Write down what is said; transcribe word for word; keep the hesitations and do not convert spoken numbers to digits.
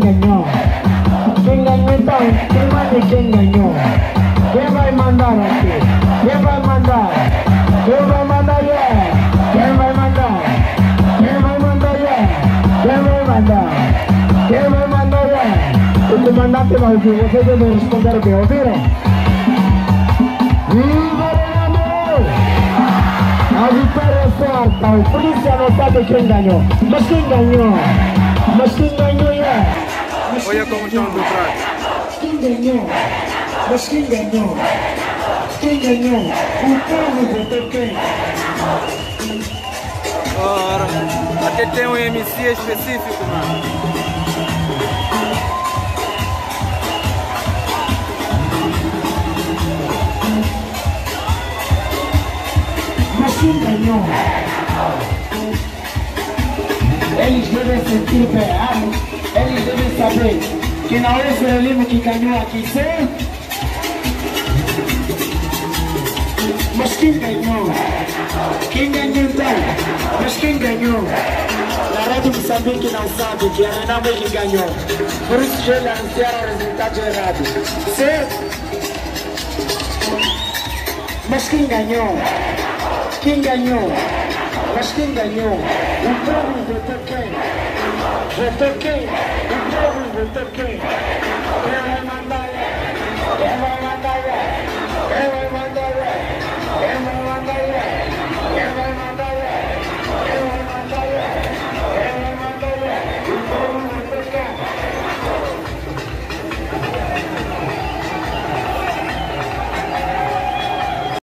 ganhou? Quem ganhou então? Quem manda quem ganhou? Quem vai mandar aqui? Quem vai mandar? Quem vai mandar, yeah? Quem vai mandar? Quem vai mandar, yeah? Quem vai mandar? Quem vai mandar, yeah? O comandante vai ouvir, vocês devem responder o que ouviram? Viva Renamo! A vitória é certa, o polícia não sabe quem ganhou. Mas quem ganhou? Mas quem ganhou, yeah? Olha como estão do prato. Quem ganhou? Mas quem ganhou? Quem ganhou? O povo votou quem? Ora, até tem um M C específico, mano. Mas quem ganhou? Eles devem sentir bem, eles devem saber que não é o Frelimo que ganhou aqui, certo? Mas quem ganhou? Quem ganhou então? Mas quem ganhou? Na Rádio Moçambique não sabe que a Renamo é que ganhou. Por isso já anunciaram o resultado errado. Certo? Mas quem ganhou? Quem ganhou? Mas quem ganhou? O povo votou quem? Votou quem? O povo votou quem? Quem vai mandar? Quem vai mandar? Quem vai mandar?